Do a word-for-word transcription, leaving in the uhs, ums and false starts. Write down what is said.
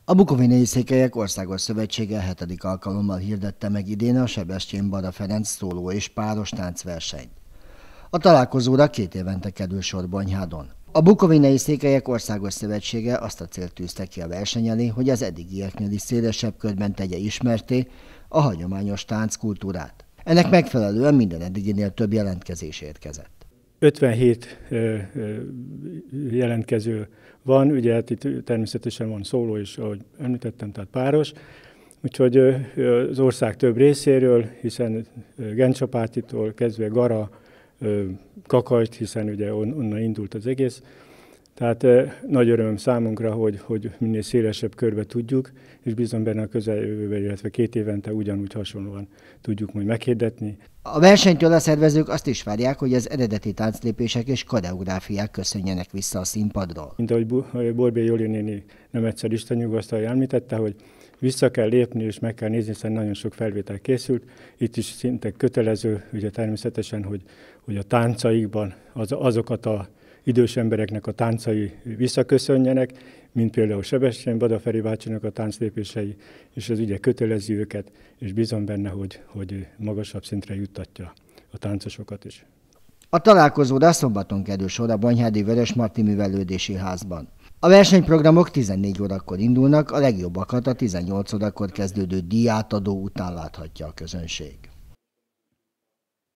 A Bukovinai Székelyek Országos Szövetsége hetedik alkalommal hirdette meg idén a Sebestyén Bada Ferenc szóló és páros táncversenyt. A találkozóra két évente kerül sor Bonyhádon. A Bukovinai Székelyek Országos Szövetsége azt a célt tűzte ki a verseny elé, hogy az eddigieknél is szélesebb körben tegye ismertté a hagyományos tánckultúrát. Ennek megfelelően minden eddiginél több jelentkezés érkezett. ötvenhét jelentkező van, ugye hát itt természetesen van szóló is, ahogy említettem, tehát páros. Úgyhogy az ország több részéről, hiszen Gencsapátitól kezdve Gara, Kakajt, hiszen ugye onnan indult az egész. Tehát nagy öröm számunkra, hogy, hogy minél szélesebb körbe tudjuk, és bízom benne a közeljövőben, illetve két évente ugyanúgy hasonlóan tudjuk majd meghirdetni. A versenytől a szervezők azt is várják, hogy az eredeti tánclépések és koreográfiák köszönjenek vissza a színpadról. Mint ahogy Borbély Joli néni nem egyszer Isten nyugasztalja említette, hogy vissza kell lépni és meg kell nézni, hiszen nagyon sok felvétel készült. Itt is szinte kötelező, ugye természetesen, hogy, hogy a táncaikban az, azokat a idős embereknek a táncai visszaköszönjenek, mint például Sebestyén Bada Feri bácsinak a tánclépései, és ez ugye kötelezi őket, és bízom benne, hogy, hogy magasabb szintre juttatja a táncosokat is. A találkozóra szombaton kerül sor a Bonyhádi Vörösmarty Művelődési Házban. A versenyprogramok tizennégy órakor indulnak, a legjobbakat a tizennyolc órakor kezdődő díjátadó után láthatja a közönség.